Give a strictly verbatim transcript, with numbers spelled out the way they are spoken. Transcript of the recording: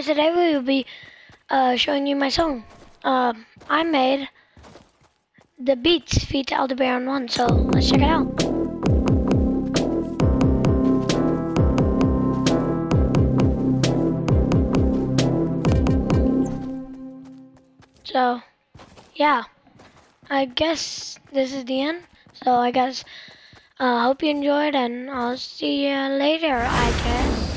guys, today we will be uh, showing you my song. Uh, I made the beats feat Aldebaran one, so let's check it out. So, yeah, I guess this is the end. So I guess, uh, hope you enjoyed, and I'll see you later, I guess.